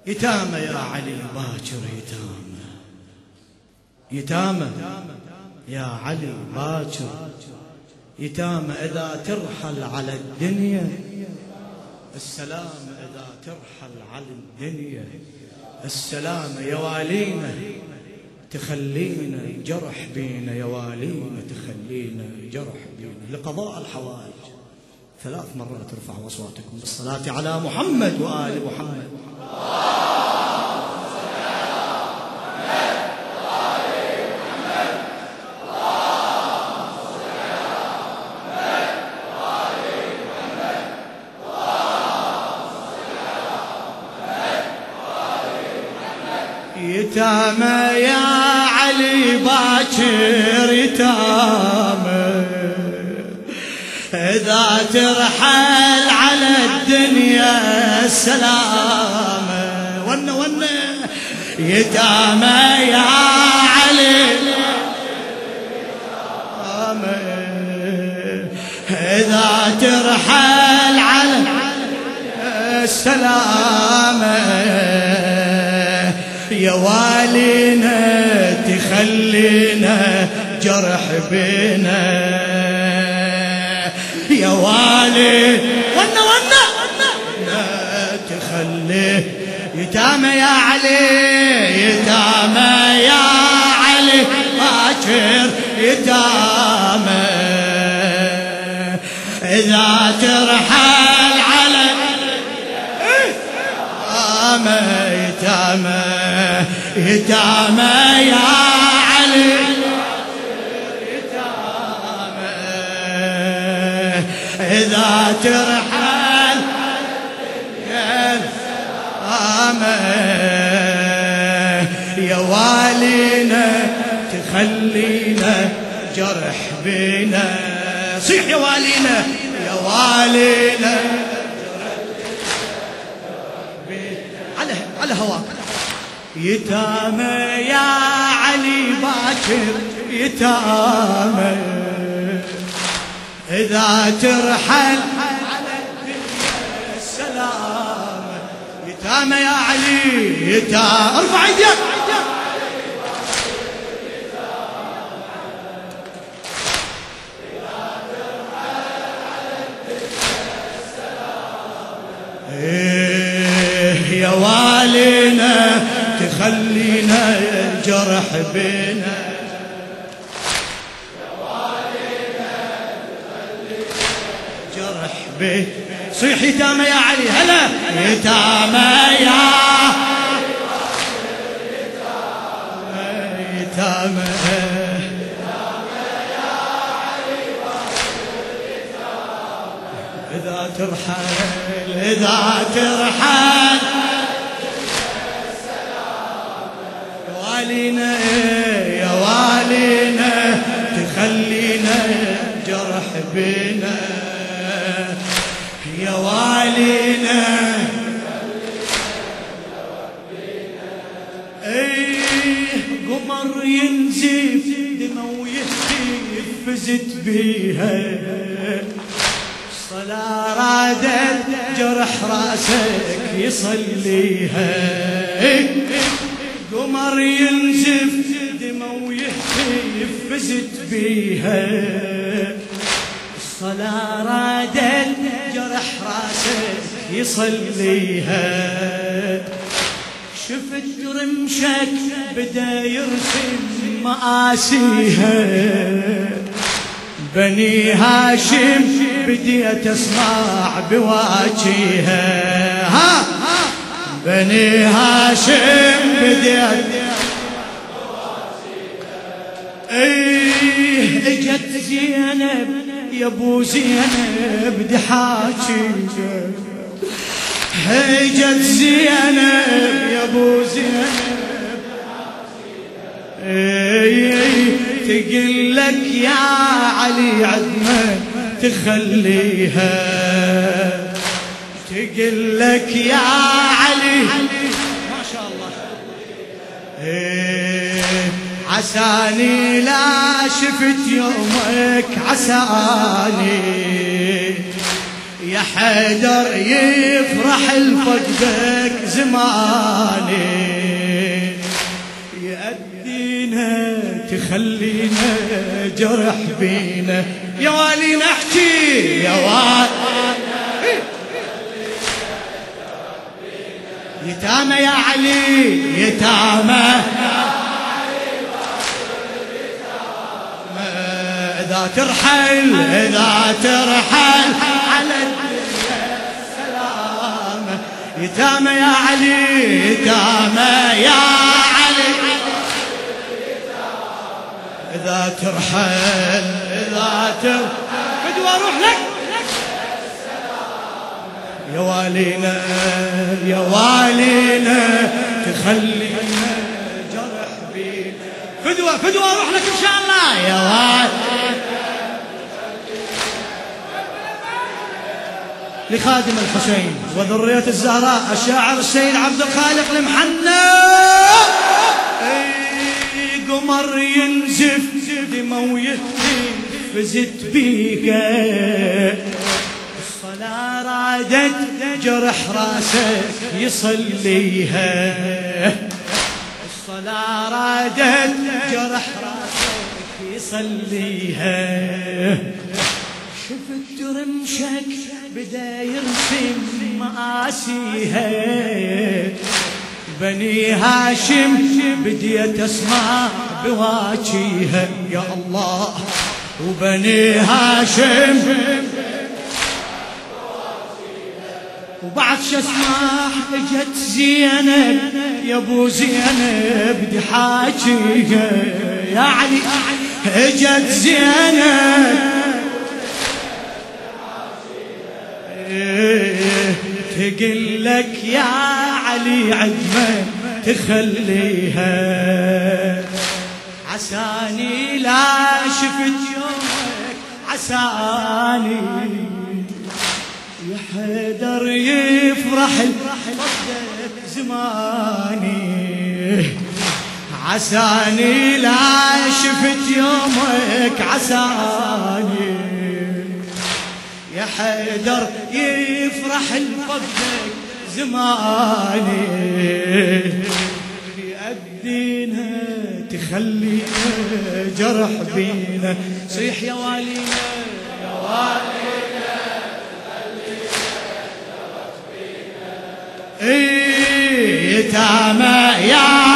يتامى يا علي باكر يتامى، يتامى يا علي باكر يتامى. إذا ترحل على الدنيا السلام، إذا ترحل على الدنيا السلام. يوالينا تخلينا جرح بينا، يوالينا تخلينا جرح بينا. لقضاء الحوائج 3 مرات ارفعوا أصواتكم بالصلاة على محمد وآل محمد. يتامى يا علي باكر يتامى، إذا ترحل على الدنيا السلامة. ون يتامى يا علي إذا ترحل على السلامة. يا والينا تخلينا جرح بينا، يا والي ونا تخلي. يتامى يا علي، يتامى يا علي باكر يتامى، إذا ترحل على يتامى يتامى يا علي يتامى، إذا ترحل يا والينا تخلينا جرح بينا. صيح يا والينا، يا والينا على هواك. يتامى يا علي باكر يتامى، إذا ترحل على الدنيا السلام. يتامى يا علي يتامى، ارفع ايديك. يا والينا تخلينا جرح بينا، يا والينا تخلينا جرح بينا. صيح يتامى يا علي، هلا يتامى يا يتامى إذا ترحل، إذا ترحل يا والينا، يا والينا تخلينا جرح بينا، يا والينا قمر ينزف دمه ويهتف فزت بيها. صلاة رادت جرح راسك يصليها، قمر ينزف دمه ويهتف فزت بيها. الصلاة رادت جرح راسك يصليها. شفت رمشك بدا يرسم مآسيها، بني هاشم بديت اسمع بواجيها. ها بني هاشم بديت اجت زينب يا ابو زينب دحاجيها، اجت زينب يا ابو زينب تقول لك يا علي عدمك تخليها، تقول لك يا علي ما شاء الله. عساني لا شفت يومك، عساني يا يا حيدر يفرح الفقدك زماني، يأدينا تخلينا جرح بينا، يا والي نحكي يا والي يتامى يا علي يتامى، إذا ترحل على الدنيا السلامة، يتامى يا علي يتامى يا علي، إذا ترحل بدو أروح لك يا والينا يا والينا تخلينا جرح بينا، فدوة أروح لك إن شاء الله يا والي. لخادم الحسين وذرية الزهراء الشاعر السيد عبد الخالق المحنى، قمر ينزف دمو يهتف بيك، الصلاة رادت جرح راسك يصليها، الصلاة رادت جرح راسك يصليها، شفت رمشك بدا يرسم مآسيها، بني هاشم بديت اسمع بواجيها يا الله، وبني هاشم وبعد شو اسمع اجت زينب يا ابو زينب بدي حاجيها يا علي، اجت زينب تقول لك يا علي عجمة تخليها، عساني لا شفت يومك عساني، يا حيدر يفرح الفقدك زماني، عساني لا شفت يومك عساني، يا حيدر يفرح الفقدك زماني، يأدينا تخلينا جرح بينا، صيح يا والينا يا والينا تخلينا جرح بينا، يتامى يا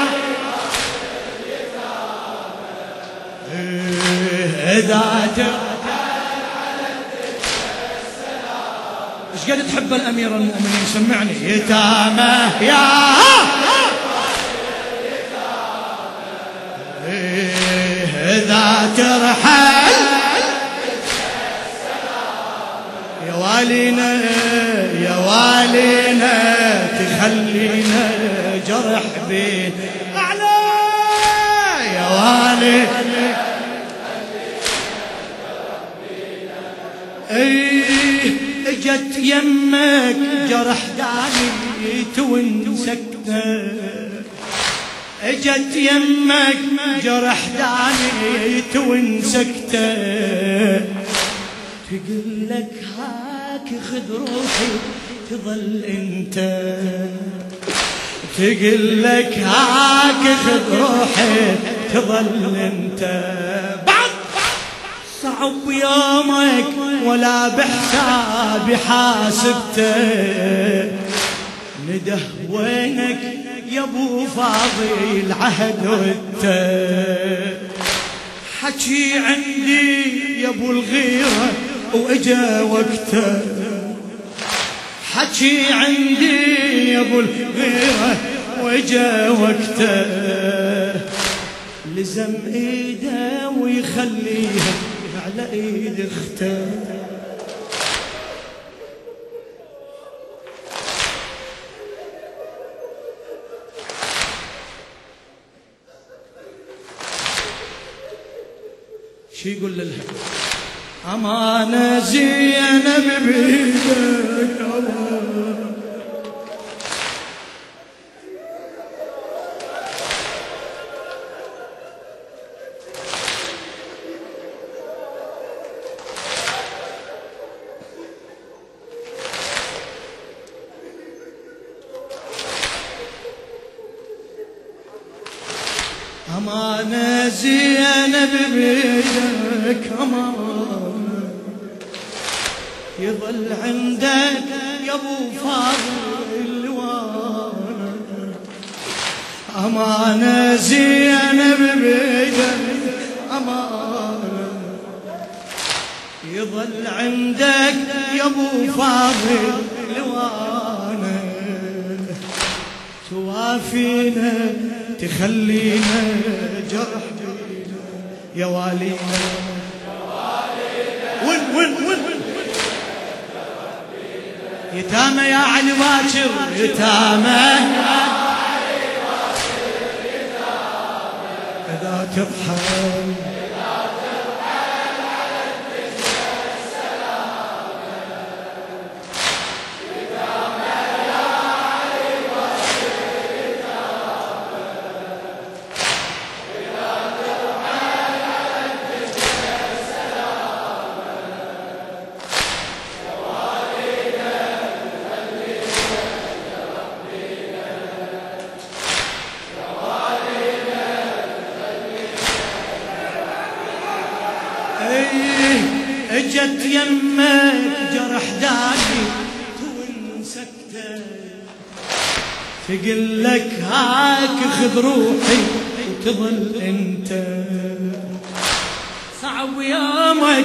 إذا ايش قد تحب الامير المؤمنين سمعني، يتامى يا إذا ترحل يا والينا يا والينا تخلينا جرح بين أعلى يا والينا، اجت يمك جرح داني وانسكته، اجت يمك جرح داني وانسكته، تقول لك هاك خذ روحي تظل انت، تقول لك هاك خذ روحي تظل انت، صعب يومك ولا بحسابي حاسبته، نده وينك يا ابو فاضي العهد وانت، حكي عندي يا ابو الغيرة واجا وقته، حكي عندي يا ابو الغيرة واجا وقته، لزم ايده ويخليها على ايد اخته، شي يقول لها امانه زينب بيدك أمانة زينب بيدك أمانة يظل عندك يا ابو فاضل وانا أمانة زينب بيدك أمانة يظل عندك يا ابو فاضل وانا توافينا تخلينا جرح يا والينا وين يتامى يا علي باكر يتامى إذا ترحم اجت يمك جرح داقي وانسكت تقول لك هاك خذ روحي وتظل انت صعب يومك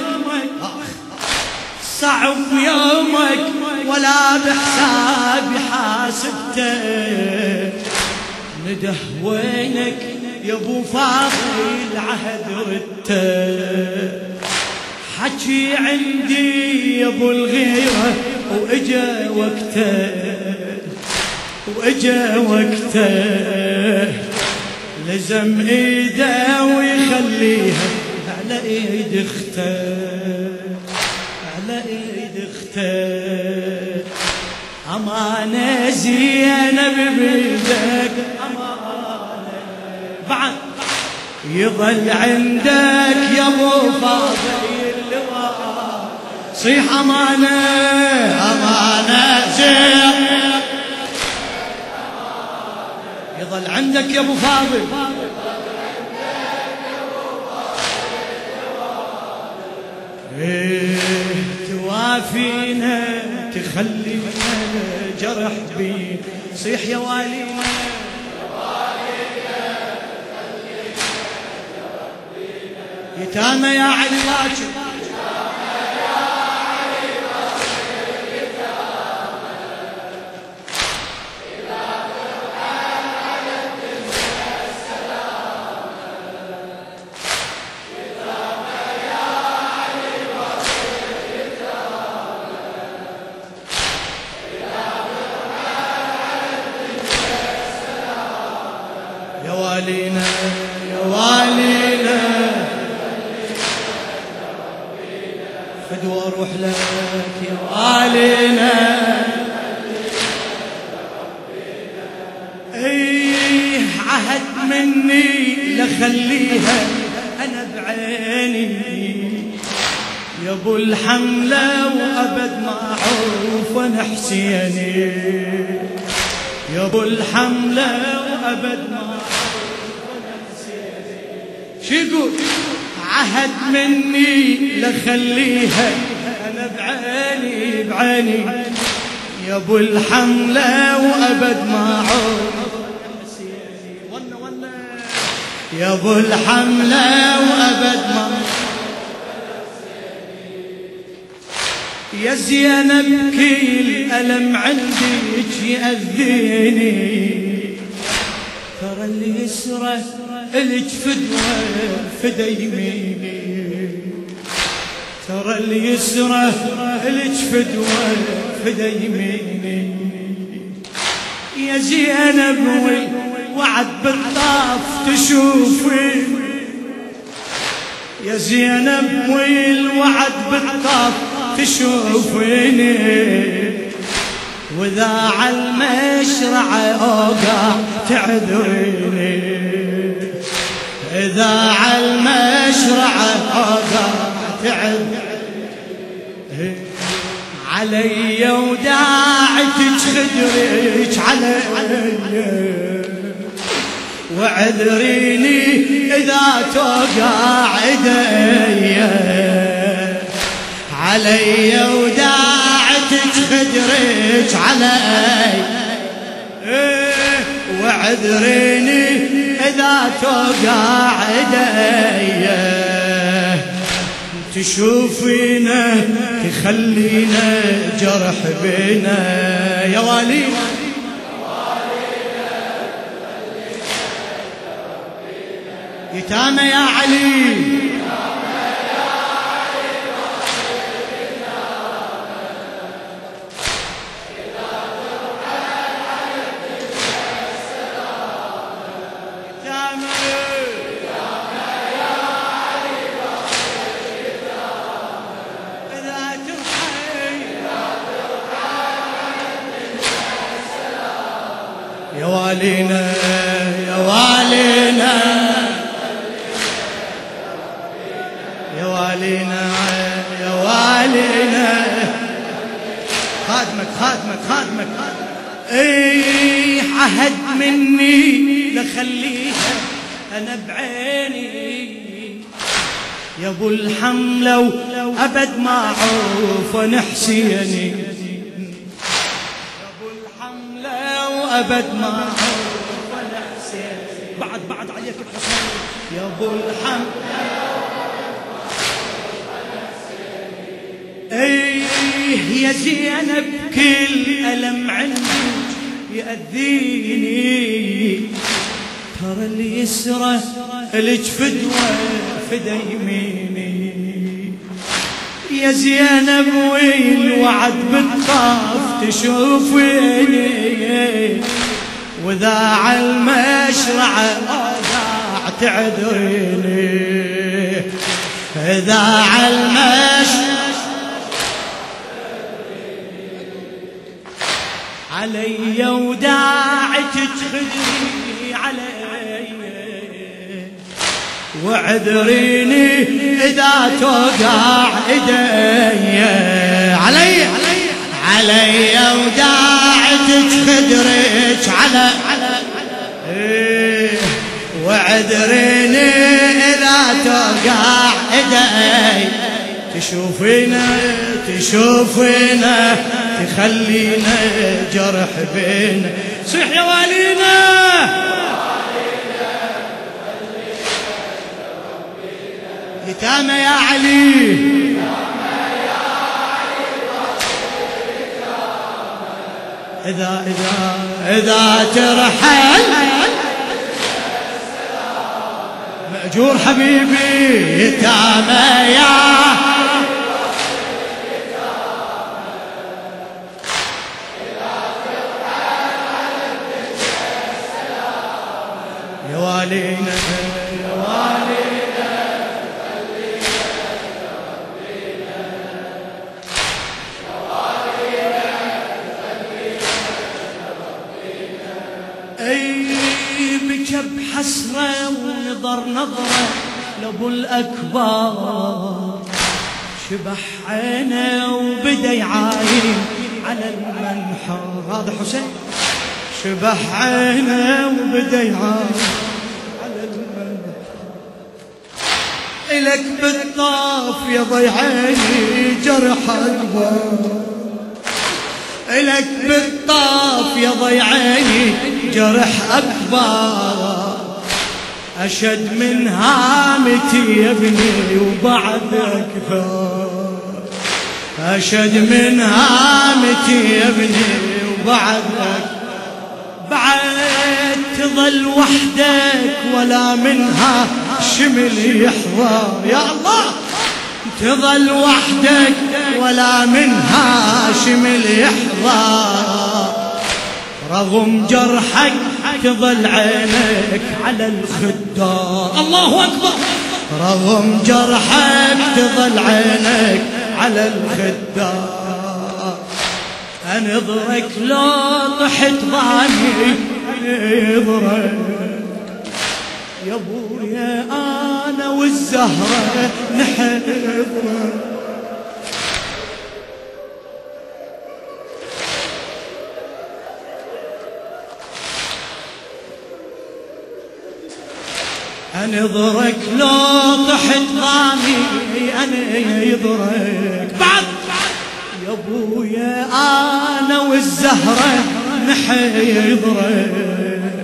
صعب يومك ولا بحسابي حاسبته نده وينك يا ابو فاضل عهد ردته حكي عندي يا ابو الغيرة واجا وقته لزم ايده ويخليها على ايد اخته امانة زينب بيدك امانة بعد يظل عندك يا ابو فاضل صيح أمانة زين يظل عندك يا ابو فاضل توافينا تخلينا جرح بي صيح يا والينا يتامى يا علي باكر يا والينا خذ واروح لك يا والينا اي عهد مني لخليها انا بعيني يا ابو الحمله وابد ما اعوف انا حسيني يا ابو الحمله وابد ما شو يقول عهد مني لخليها انا بعيني يا ابو الحمله وابد ما اعود يا ابو الحمله وابد ما يا زينب كل الم عندك يأذيني ترى اللي يسره الك فدوة فدا يميني ترى اللي يسره الك فدوة فدا يميني يا زينب وعد بالطاف تشوفي يا زينب والوعد بالطاف تشوفيني واذا عالمشرعة اوقع تعذريني إذا عالمشرعة اوقع تعذريني علي وداعتك خدرك علي وعذريني إذا توقع ايدي علي وداعتك خدرك علي، وعذريني إذا توقع ايدي تشوفينا تخلينا جرح بينا يا والينا يتامى يا علي يا والينا يا والينا يا والينا يا والينا خادمك خادمك خادمك اي عهد مني لخليها انا بعيني يا ابو الحمله وابد ما اعوف نحسيني أبد ما أعرف ولا حسين بعد عليك الحسين يا أبو الحمد إيه يا زينب كل ألم عندي يأذيني ترى اليسرى لك فدوة فدا يميني يا زينب والوعد بالطاف تشوفيني وذا عالمشرعة ضاع تعذريني إذا عالمشرعة علي وداعك تخذي علي وعذريني إذا توقع ايدي علي وداعتك خدرك على وعذريني إذا توقع ايدي تشوفينا تخلينا جرح بينا صيح يا والينا يتامى يا علي إذا ترحل مأجور حبيبي يتامى يا والينا يا والينا بجب حسرة ونظر نظرة لابو الأكبر شبح عينه وبدا يعاين على المنحر هذا حسين شبح عينه وبدا يعاين على المنحر إلك بالطاف يا ضيعيني جرح أكبر إلك بالطاف يا ضيعيني جرح أكبر أشد من هامتي يا ابني وبعد أكثر أشد من هامتي يا ابني وبعد أكثر بعد تظل وحدك ولا منها شمل يحضر يا الله تظل وحدك ولا منها شمل يحضر رغم جرحك تظل عينك على الخدار الله أكبر رغم جرحك تظل عينك على الخدار أنظرك لو طحت ضاني أنظرك يا ابويا أنا والزهرة نحضرك انظرك لو طحت ضامي انا يضرك بعد يا ابويا انا والزهرة نحيضرك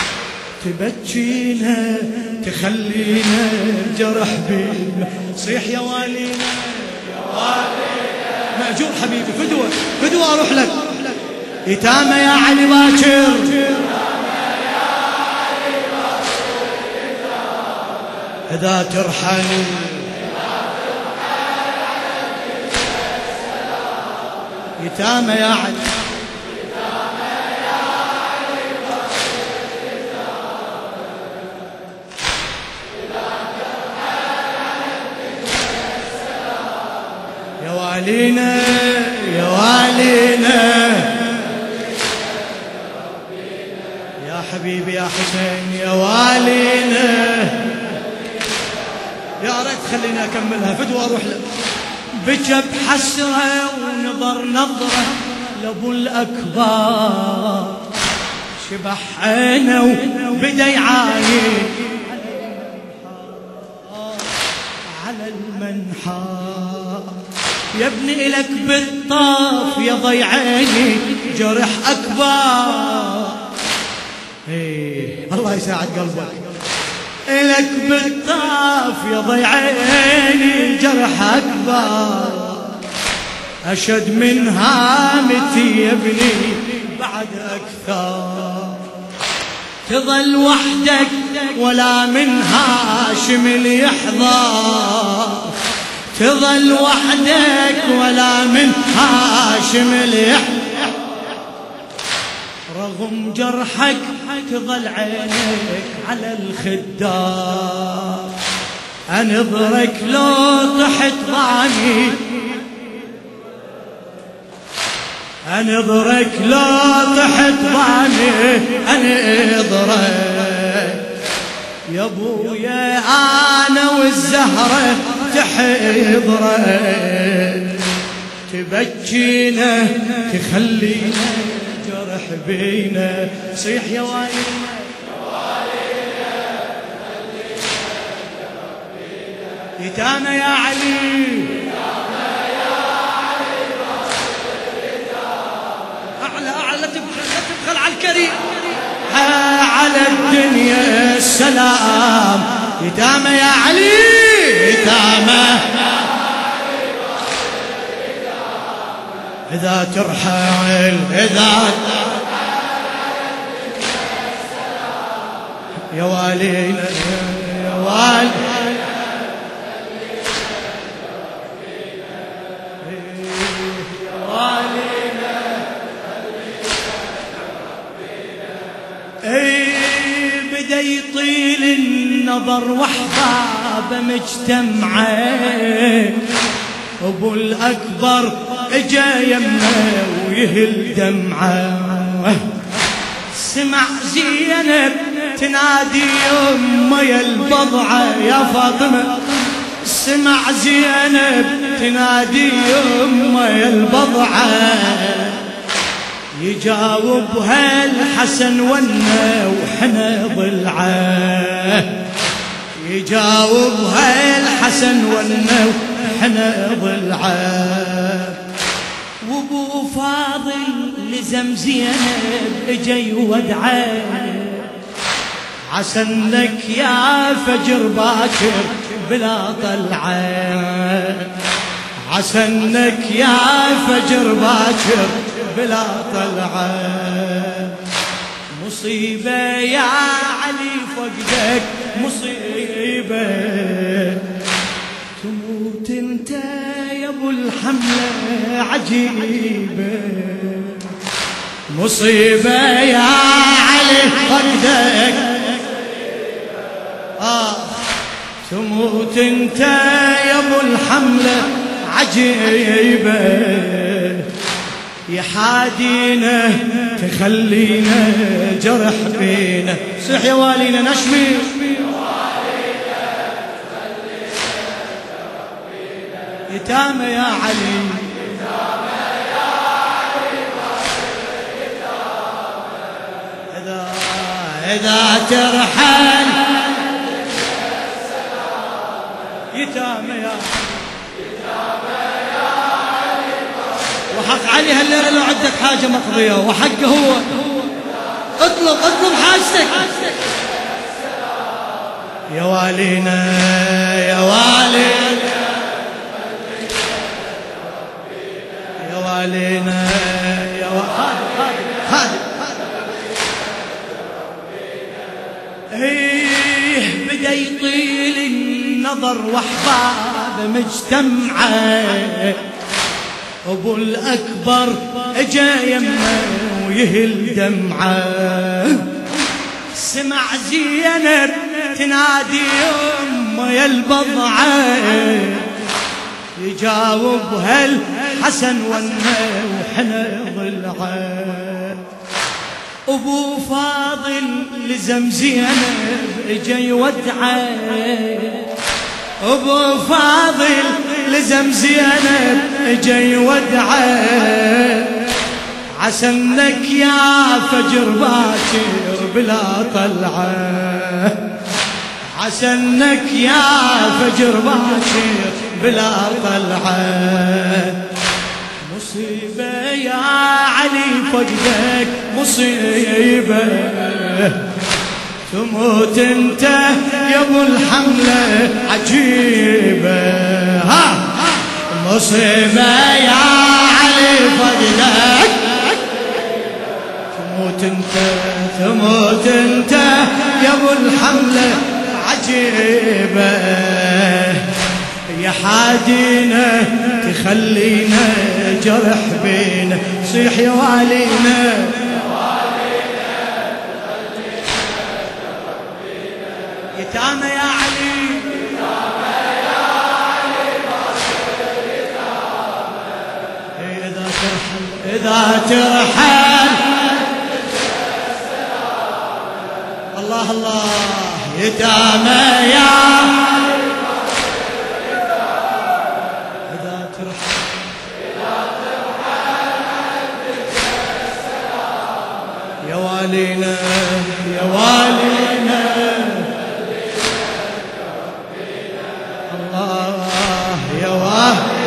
تبكينا تخلينا جرح بينا صيح يا والينا يا والينا مأجور حبيبي فدوة اروح لك يتامى يا علي باكر إذا ترحل يتامى يا علي يا والينا يا والينا يا حبيبي يا حسين يا والينا يا ريت خليني أكملها فدوة أروح له بجى بحسرة ونظر نظرة لأبو الأكبر شبح عينه وبدا يعاين على المنحى يا ابني إلك بالطاف يا ضي عيني جرح أكبر الله يساعد قلبك إلك بالطاف يا ضي عيني جرح أكبر أشد من هامتي يا ابني بعد أكثر تظل وحدك ولا من هاشم اللي يحضر تظل وحدك ولا من هاشم اللي يحضر رغم جرحك تظل عينك على الخدار انظرك لو طحت ضامي انظرك لو طحت ضامي انظرك يا ابويا انا والزهرة تحضرك تبكينا تخلينا جرح بينا صيح يا والينا يتامى يا علي أعلى لا تبخل على الكريم على الدنيا السلام يتامى يا علي يتامى إذا ترحل إذا يا والينا يا والينا بدا يطيل النظر واحباب مجتمعه ابو الاكبر اجا يمه ويهل دمعه سمع زينب تنادي يمه يا البضعه يا فاطمه سمع زينب تنادي يمه يا البضعه يجاوبها الحسن ونا وحنا ضلعه يجاوبها الحسن ونا وحنا ضلعه وابو فاضل لزم زينب اجا يودعه عسن لك يا فجر باكر بلا طلعه عسن لك يا فجر باكر بلا طلعه مصيبة يا علي فقدك مصيبة تموت انت يا ابو الحملة عجيبة مصيبة يا علي فقدك تموت انت يا ابو الحملة عجيبة يحادينا تخلينا جرح بينا صح يا والينا نشمي يتامى يا علي إذا ترحل يتامى يا وحق علي هالليلة لو عندك حاجة مقضية وحقه هو. اطلب حاجتك. يا والينا يا والينا يا والينا يا خادم بدا يطيل النظر واحباب مجتمعه. ابو الاكبر اجا يمه ويهل دمعه. سمع زينب تنادي امه يا البضعه. يجاوبها الحسن ونه وحنا ضلعه. ابو فاضل لزم زينب اجا يودعه. ابو فاضل لزم زينب اجا يودعه. عسنك يا فجر باكر بلا طلعه. عسنك يا فجر باكر بلا طلعه. مصيبة يا علي فقدك مصيبة. تموت انت يا ابو الحملة عجيبة. مصيبة يا علي فقدك. تموت انت يا ابو الحملة عجيبة. يا حادينا تخلينا جرح بينا. صيح يا والينا يتامى يا علي. إذا ترحل الله الله يتامى يا إذا ترحل يا والينا يا والينا الله يا والينا.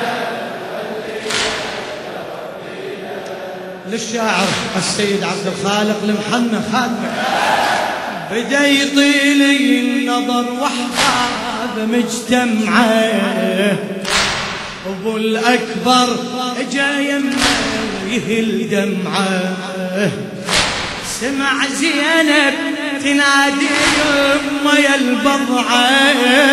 للشاعر السيد عبد الخالق المحنى خادمه. بدا يطيل النظر واحباب مجتمعه. ابو الاكبر اجا يمه ويهل دمعه. سمع زينب تنادي امه يا البضعه.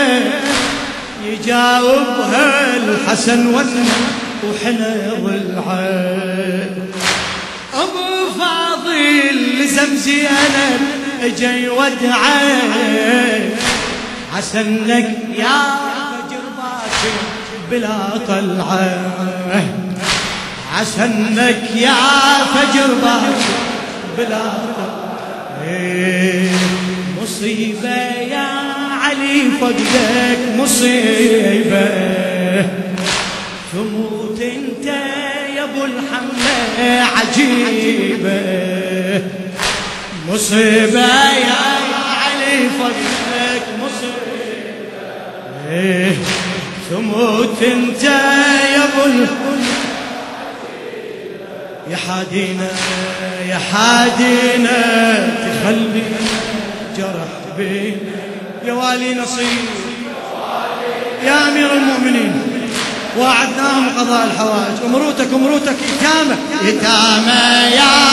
يجاوبها الحسن وحنا ضلعه. ابو فاضل لزم زينب اجا يودعه. عسنك يا فجر باكر بلا طلعه. عسنك يا فجر باكر بلا طلعه. مصيبة يا علي فقدك مصيبة. تموت انت يا ابو الحملة عجيبة. مصيبة يا علي فقدك مصيبة. تموت انت يا ابو الحملة. يا حادينا يا حادينا تخلي جرح بين. يا والي نصيب يا امير المؤمنين. وعدناهم قضاء الحوائج. امروتك يتامى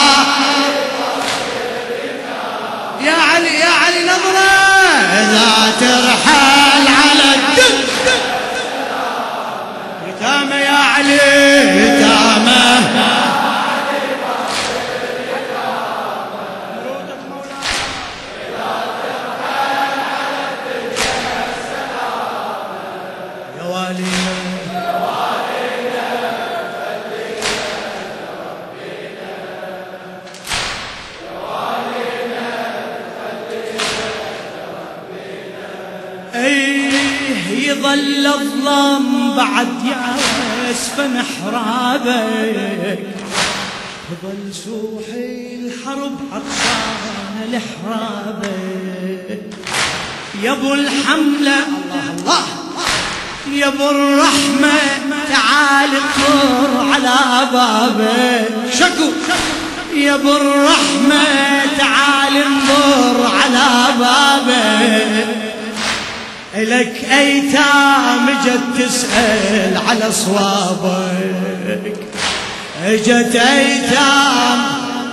يا علي نظرة. إذا ترحل على الدم يتامى يا علي يتامى. يا والينا يظل الظلام بعد يعرس فمحرابك. يظل سوحي الحرب عطشان لحرابك. يا ابو الحملة الله يا ابو الرحمة تعال اطر على بابك. شكو يا ابو الرحمة تعال انظر على بابك، لك ايتام جت تسأل على صوابك. اجت ايتام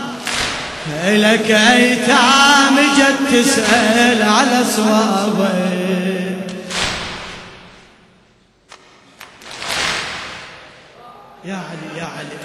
لك ايتام جت تسأل على صوابك. يا علي يا علي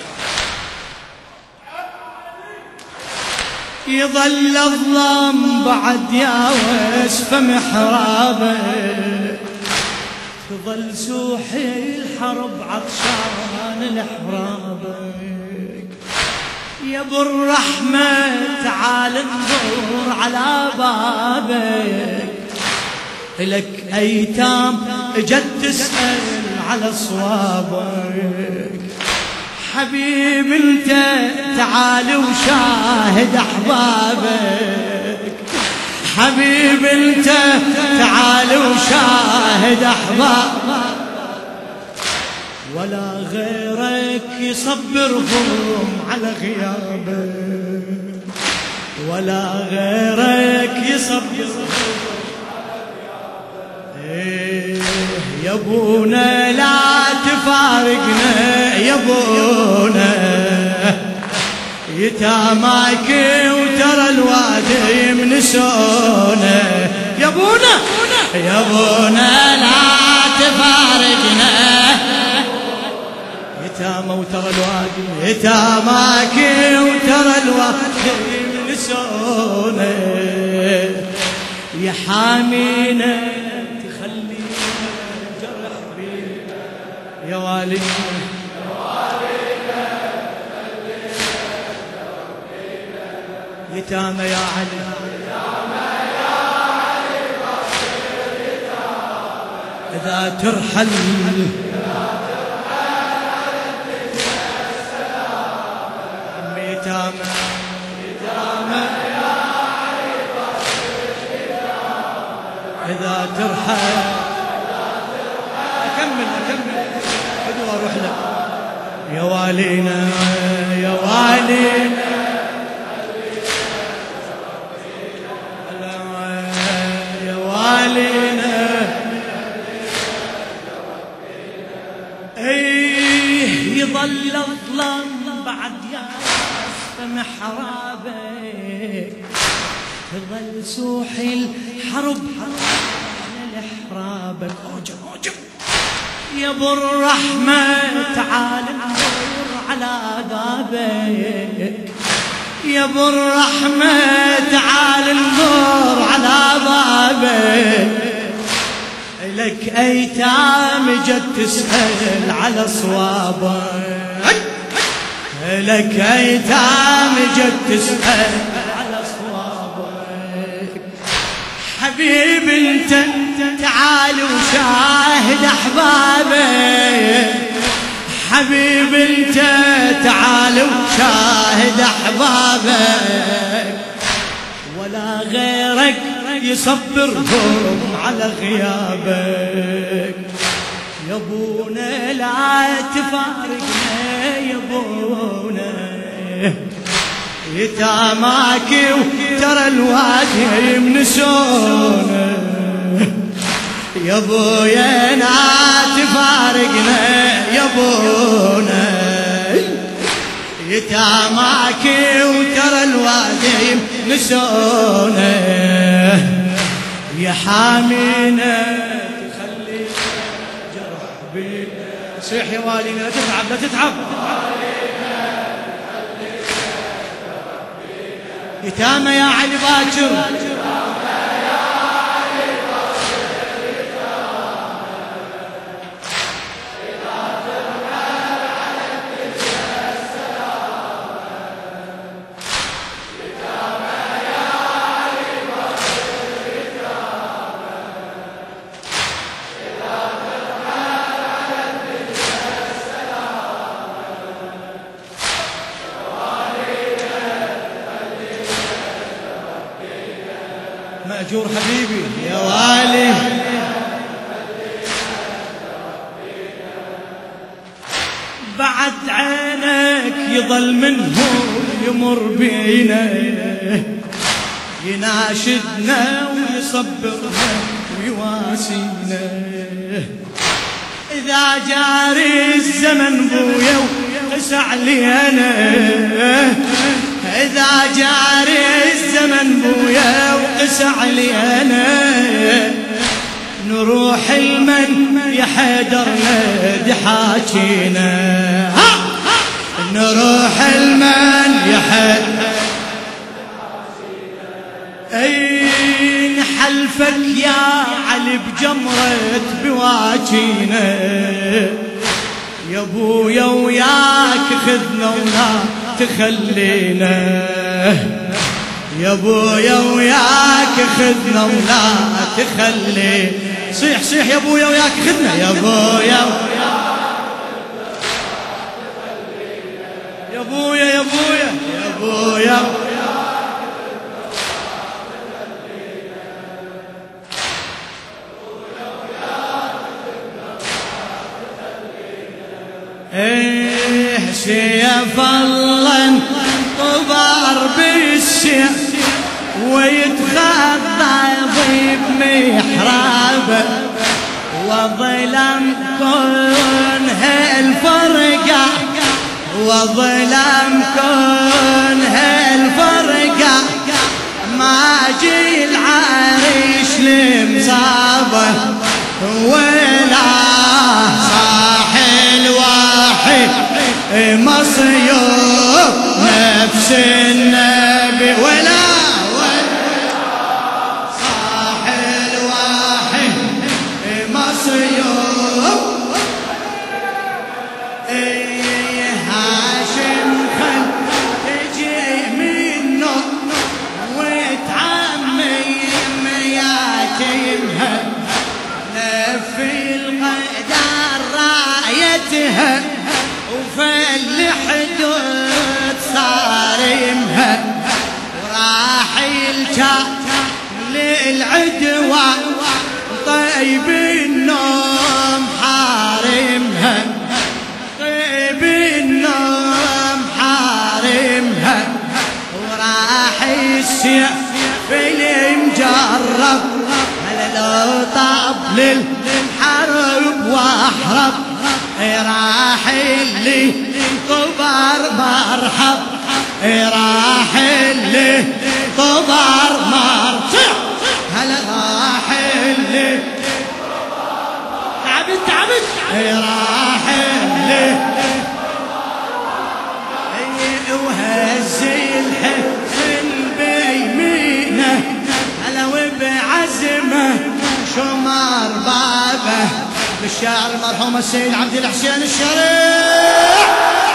يظل الظلام بعد يا وسف محرابك، تظل سوحي الحرب عطشان لحرابك. يا ابو الرحمة تعال انظر على بابك، لك ايتام اجت تسأل على صوابك. حبيب انت تعال وشاهد احبابك، حبيب انت تعال وشاهد احبابك. ولا غيرك يصبرهم على غيابك، ولا غيرك يصبرهم يا ابونا لا تفارقنا يا ابونا، يتاماك وترى الوادي يمنسونا. يا ابونا يا ابونا لا تفارقنا، يتامى وترى الوادي يتاماك وترى الوادي يمنسونا. يا حامينا يا والي يتامى يا علي إذا ترحل يتامى إذا ترحل. أكمل واروح لك يا والينا يا والينا يا والينا. ايه يظل الظلام بعد يا محرابك، تظل سوحي الحرب على احرابك. اوجب يا ابو الرحمة تعال انظر على بابك، يا ابو الرحمة تعال انظر على بابك. لك ايتام جت تسأل على صوابك، لك ايتام جت تسأل على صوابك. حبيب انت تعال وشاهد احبابك، حبيب انت تعال وشاهد احبابك. ولا غيرك يصبرهم على غيابك. يا ابونا لا تفارقنا يا ابونا، يتاماك وترى الوادي يمنسونا. يا ابويا لا تفارقنا يا ابونا، يتاماك وترى الوادي يمنسونا. يا حامينا تخلي جرح بينا. صيح يا والينا لا تتعب لا تتعب. يتامى يا علي باكر مأجور حبيبي يا والي. بعد عينك يظل منهم يمر بينا، يناشدنا ويصبرنا ويواسينا. إذا جاري الزمن بويا وقسى علينا، إذا جاري الزمن بويا وقسى علينا، نروح المن يا حيدر دحاكينا، نروح المن يا حيدر. اي نحلفك يا علي بجمرة بواجينا، يا ابويا وياك خذنا ولا تخلينا، يا ابويا وياك خذنا ولا تخلينا. صيح صيح يا ابويا وياك خذنا، يا ابويا يا ابويا يا ابويا يا ابويا. ايه سيف الله طبار بالسيف ويتخطى ضيب محرابه، وظلم كونها الفرقة، وظلم كونها الفرقة، ما جي العريش لمصابه ولا صاحل واحد مصيوب نفس النبي، ولا صاحل واحد مصيوب. هاشم خل تجي منه وتعمي يتيمها، في القدر رايتها وفي الحدود صارمها، وراح الجار للعدوى طيب النوم حارمها، طيب النوم حارمها، وراح السيف المجرب لو طاب للحرب واحرب، راح اللي طبر مرحب، راح اللي طبر مرحب، هلا راح اللي تعبت تعبت، راح اللي وهز الحسن بيمينه، هلا وبعزمه شمار بابه، بالشعر المرحوم السيد عبد الحسين الشريع.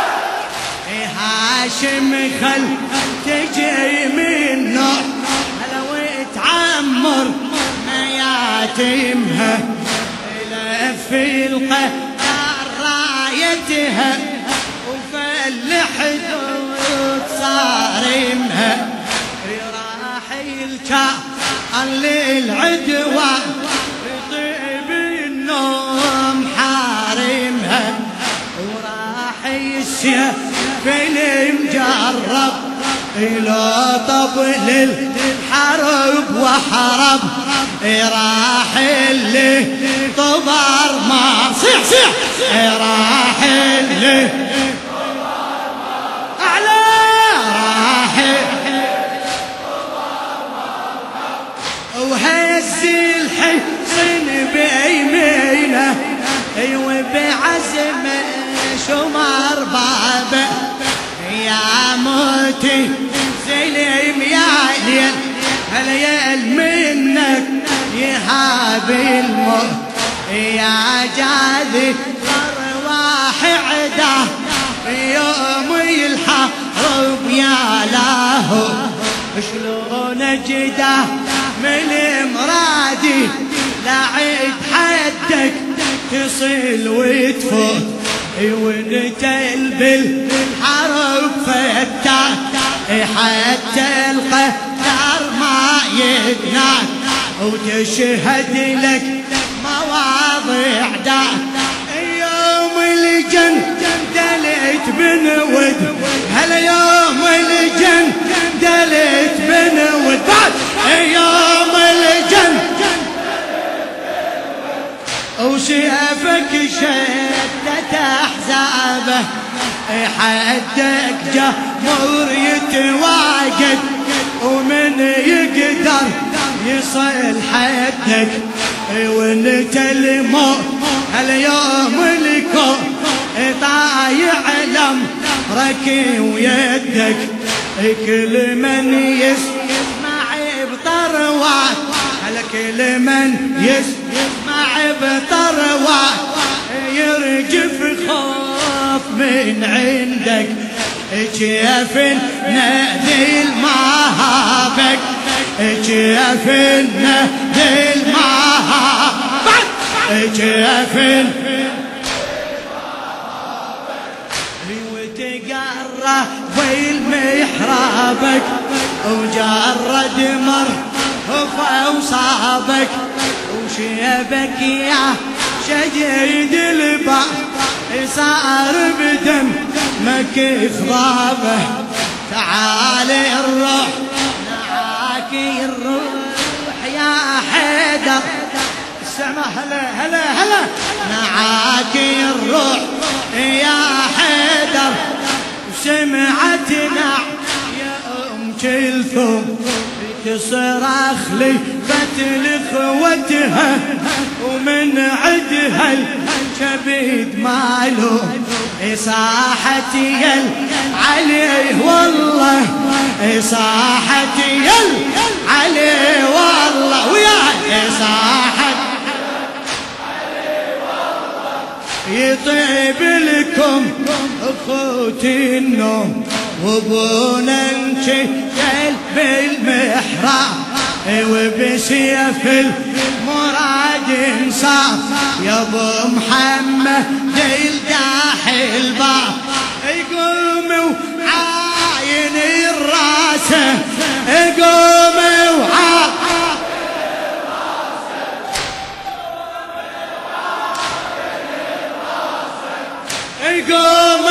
هاشم خل تجي منه هلا وتعمر مياتمها، في القدر رايتها وفي الحدود صارمها، راح الكار للعدوى طيب النوم حارمها، وراح السيف المجرب لو طب للحرب وحرب، راح اللي طبر ما صيح صيح، راح اللي أعلى، راح وهز الحصن بيمينه وبعزمه شمر بابه، يا موتي سلم يا ليل هالليل منك يهاب الموت، يا جاذي ارواح عده يوم الحرب، يا له شلون اجده من مرادي لعد حدك تصل وتفوت، وانت بالحرب فتاك حتى القدر ما يدناك، وتشهد لك مواضيع داك يوم الجنة دليت بنود هلا يوم الجن دليت بنود بعد يوم الجن وسيفك شدت احزابه حدك جمهور يتواجد ومن يقدر يصل حدك وانت الموت هاليوم الكون طايع لمرك ويدك كل من يسمع بطروات هلا كل من يسمع بطروات يرجف خوف من عندك كيف نذيل مهابك كيف نذيل مهابك كيف وتقرى ويل محرابك وجرد مرهفة وصابك وشيبك يا شديد البحر صار بدم مكيف ضابه تعالي الروح معاكي الروح يا حيدر السما هلا هلا هلا معاكي الروح يا حيدر وسمعتنا يا ام كلثوم تصرخ لي فتل اخوتها ومن عدها الكبد مالو صاحتي عليه والله صاحتي عليه والله ويا صاحت يطيب لكم اخوتي النوم وابونا انشل بالمحراب وبسيف المراد انصاف يا ابو محمد الداح الباب يقوم وعاين الراس يقوم وعاين يقوم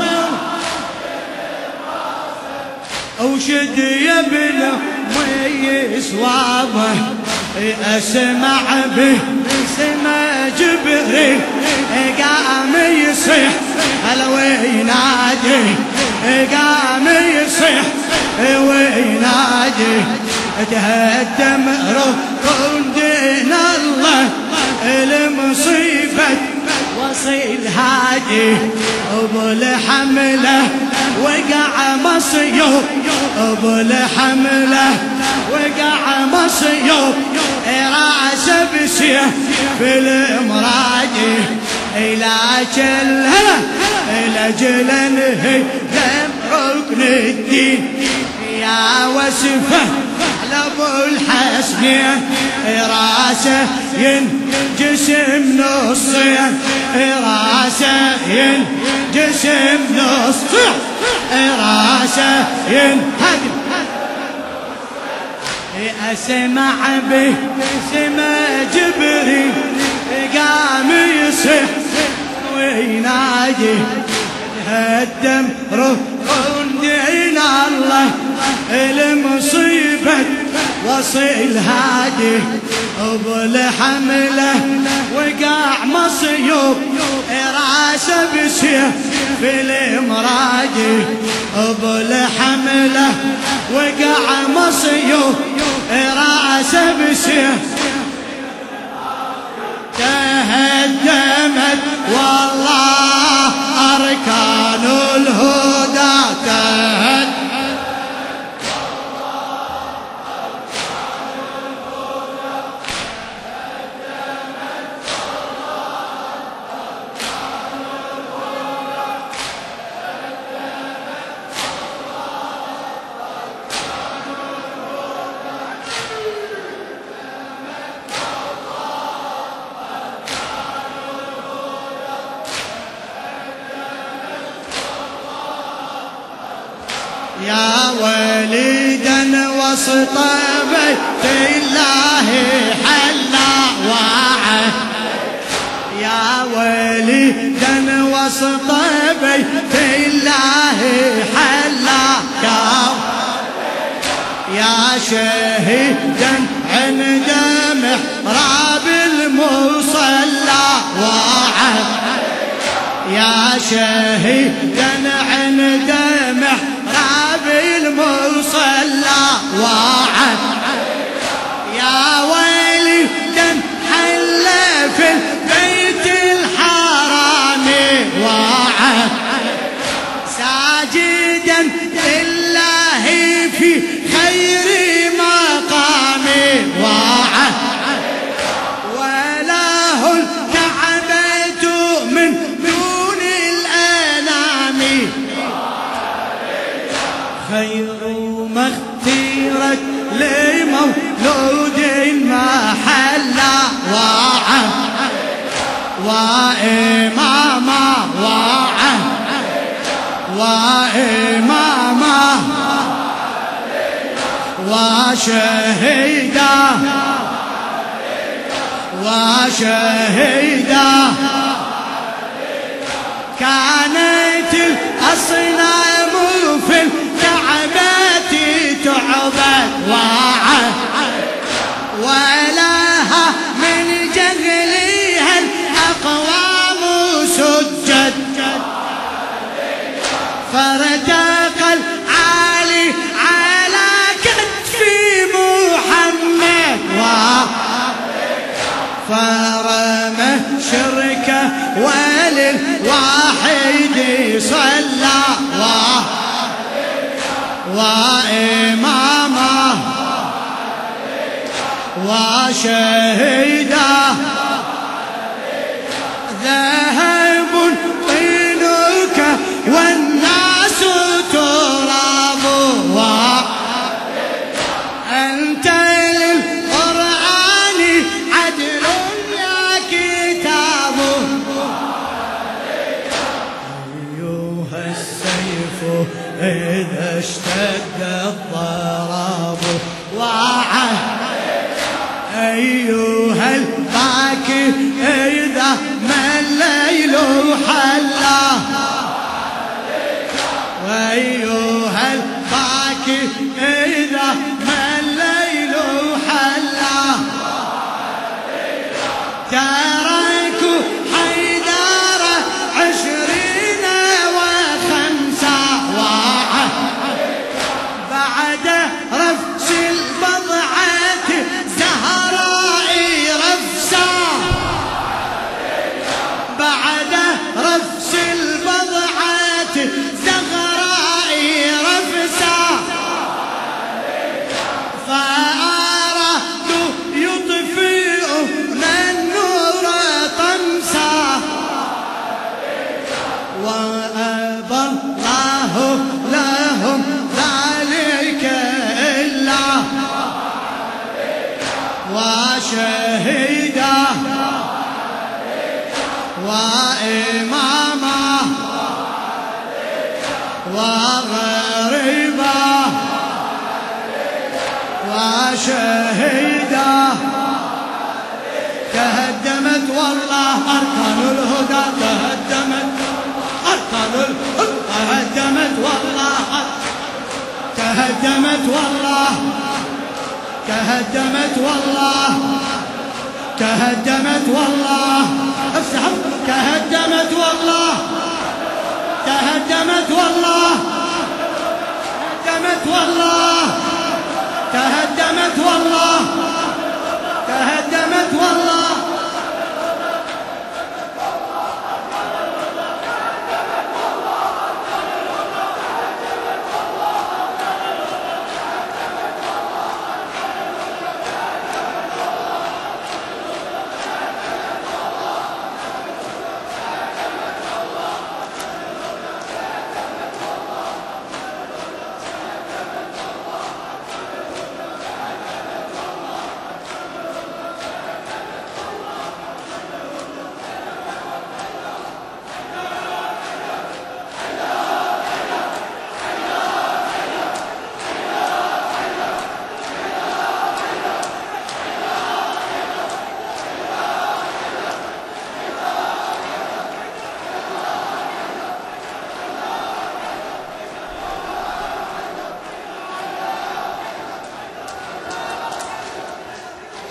وشد يا ابنه ميس وابه اسمع به سمع جبريل قام يصيح هلا وينادي قام يصيح وينادي تهدم ركن دين الله المصيبة وصيل هادي ابو الحمله وقع مصيوب ابو الحمله وقع مصيوب راسه بسيف في المراجي لاجل لاجل انهي ركن الدين يا وسفه ابو الحسنين راسه ينجسم نصين راسه ينجسم نصين راسه ينهدم اسمع به سمع جبريل قام يصيح وينادي هدم ركن دين الله المصيبة وصيل هادي ابو الحمله وقع مصيوب راسه بسيف في المراجي ابو الحمله وقع مصيوب راسه بسيف تهدمت والله اركان الهدى تهدمت يا وليدا وسط بيت الله حلا وعه يا وليدا وسط بيت شهيدا عند محراب المصلى وعد يا شهيدا عند محراب المصلى وعد يا ويلي حل في البيت الحرام وعد ساجدا لله في خير مقام وعد وله الكعبة من دون الأنام خير ما اختيرت لمولود محل وعد وإماما وعد وإماما وشهيدا وشهيدا كانت الأصنام في الكعبة تعبد وعد ولها من جهلها الأقوام سجد فارتقى العالي على كتف محمد فرمى شركه وللواحد صلى وإمامه وشهيدا ذهب طينك والناس تراب أنت للقرآن عدل يا كتاب أيها السيف إذا اشتد الضراب وعد أيها الباكي إذا ما الليل حلا وأيها الباكي إذا ما الليل حلا تركوا حيدر 25 وعد بعد رفس البضعة زهراء رفسا بعد رفس البضعة زهراء رفسا فأرادوا يطفئون النور طمسا وأبى الله لهم ذلك إلا وشهيدا وإماما وغريبا وشهيدا تهدمت والله أركان الهدى تهدمت أركان الهدى تهدمت والله تهدمت والله تهدمت والله تهدمت والله افتح تهدمت والله تهدمت والله تهدمت والله تهدمت والله تهدمت والله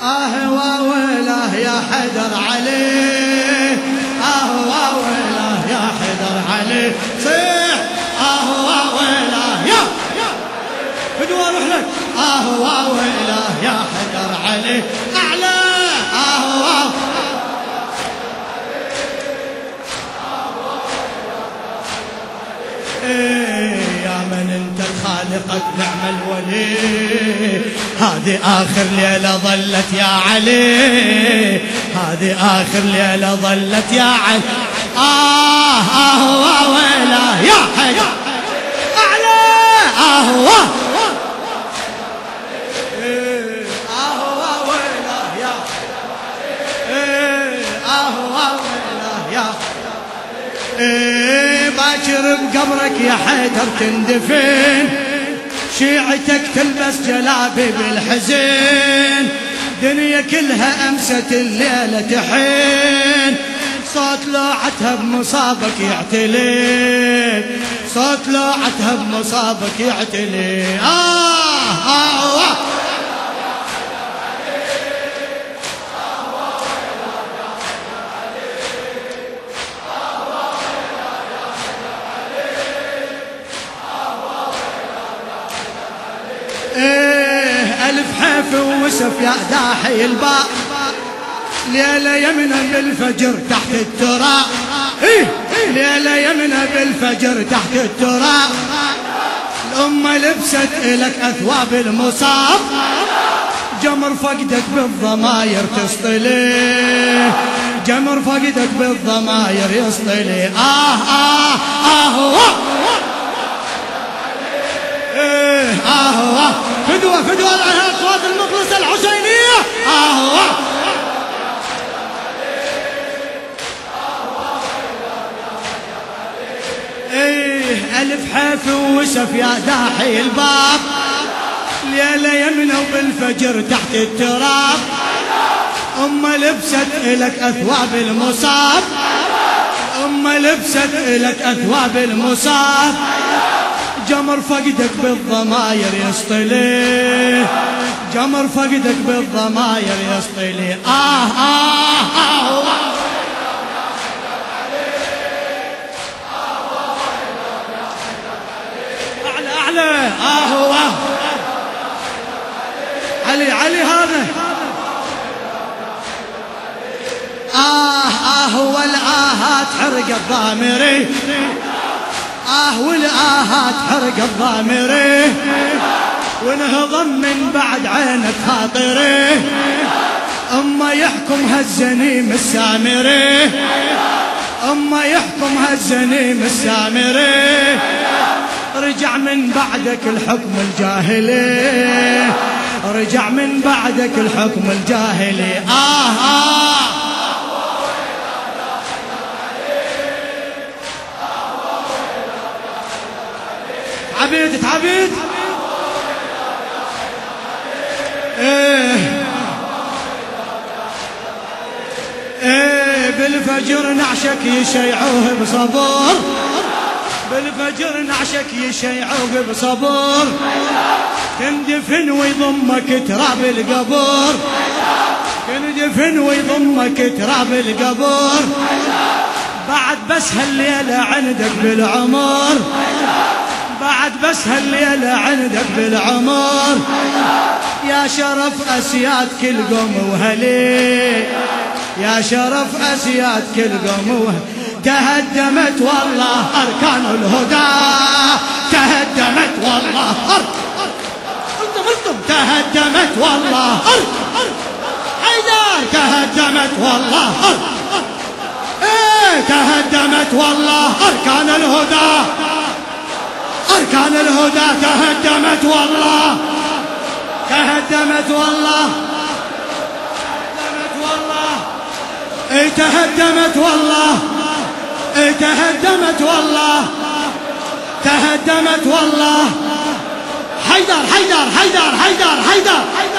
واويله يا حيدر علي، واويله يا حيدر علي، صيح واويله يا فدوى اروح لك، واويله يا حيدر علي، اعلى يا من انت خالقك نعم الولي، هذه اخر ليله ظلت يا علي، هذه اخر ليله ظلت يا علي، واويله يا حيدر اعلى واويله يا واويله يا باكر بقبرك يا حيدر تندفن، شيعتك تلبس جلابيب الحزين، دنيا كلها امست الليله تحين، صوت لوعتها بمصابك يعتلي، صوت لوعتها بمصابك يعتلي، ألف حيف ووسف يا داحي الباء، ليلة يمنى بالفجر تحت التراب، ليلة يمنى بالفجر تحت التراب، الأمة لبست إلك أثواب المصاب، جمر فقدك بالضماير تصطلي، جمر فقدك بالضماير يصطلي، فدوة فدوة الأخوات المخلصة الحسينية، ألف حيف ووسف يا داحي الباب، ليلة يمنى وبالفجر تحت التراب، أمة لبست إلك أثواب المصاب، أمة لبست إلك أثواب المصاب، جمر فقدك بالضماير يصطلي، جمر فقدك بالضماير يصطلي، أعلى علي هذا والآهات حرقت ضامري، والآهات حرقت ضامري، وانهضم من بعد عينك خاطري، أما يحكم هالزنيم السامري، أما يحكم هالزنيم السامري، رجع من بعدك الحكم الجاهلي، رجع من بعدك الحكم الجاهلي، تعبيد تعبيد بالفجر نعشك يشيعوه بصبر، بالفجر نعشك يشيعوه بصبر، تندفن ويضمك تراب القبر، تندفن ويضمك تراب القبر، بعد بس هالليلة عندك بالعمر، بعد بس هالليلة عندك بالعمر، يا شرف أسياد كل قوم وهلي، يا شرف أسياد كل قوم تهدمت والله أركان الهدى، تهدمت والله تهدمت والله حيدر، تهدمت والله تهدمت والله أركان الهدى، أركان الهدى تهدمت والله، تهدمت والله، تهدمت والله، تهدمت والله، تهدمت والله، حيدر حيدر حيدر حيدر حيدر